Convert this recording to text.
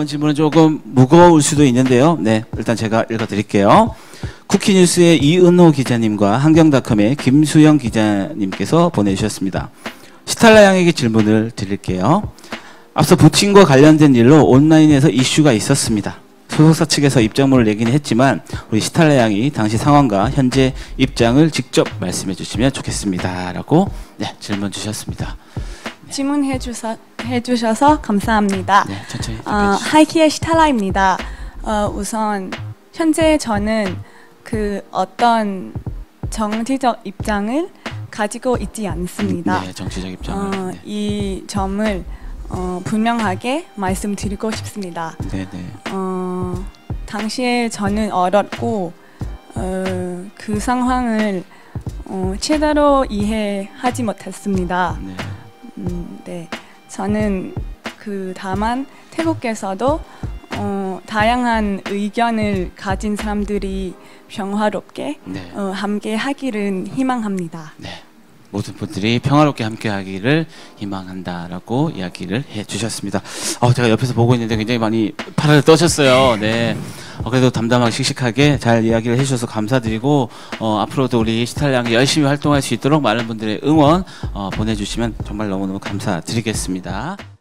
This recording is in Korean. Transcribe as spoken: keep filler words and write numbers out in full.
이번 질문은 조금 무거울 수도 있는데요. 네, 일단 제가 읽어드릴게요. 쿠키뉴스의 이은호 기자님과 한경닷컴의 김수영 기자님께서 보내주셨습니다. 시탈라 양에게 질문을 드릴게요. 앞서 부친과 관련된 일로 온라인에서 이슈가 있었습니다. 소속사 측에서 입장문을 내긴 했지만 우리 시탈라 양이 당시 상황과 현재 입장을 직접 말씀해 주시면 좋겠습니다. 라고 네, 질문 주셨습니다. 네. 질문해 주셔서, 해주셔서 감사합니다. 네, 천천히 어, 하이키의 시탈라입니다. 어, 우선 현재 저는 그 어떤 정치적 입장을 가지고 있지 않습니다. 네, 정치적 입장을. 어, 네. 이 점을 어, 분명하게 말씀드리고 싶습니다. 네, 네. 어, 당시에 저는 어렸고 어, 그 상황을 어, 제대로 이해하지 못했습니다. 네. 음, 네, 저는 그 다만 태국에서도 어, 다양한 의견을 가진 사람들이 평화롭게 네. 어, 함께 하기를 희망합니다. 네. 모든 분들이 평화롭게 함께하기를 희망한다라고 이야기를 해주셨습니다. 어, 제가 옆에서 보고 있는데 굉장히 많이 팔을 떠셨어요. 네. 어, 그래도 담담하게 씩씩하게 잘 이야기를 해주셔서 감사드리고 어, 앞으로도 우리 시탈라 양이 열심히 활동할 수 있도록 많은 분들의 응원 어, 보내주시면 정말 너무너무 감사드리겠습니다.